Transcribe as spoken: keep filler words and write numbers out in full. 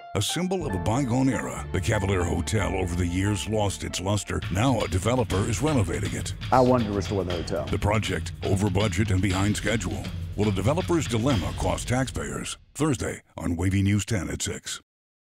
A symbol of a bygone era, the Cavalier Hotel over the years lost its luster. Now a developer is renovating it. I wanted to restore the hotel. The project, over budget and behind schedule. Will a developer's dilemma cost taxpayers? Thursday on Wavy News ten at six.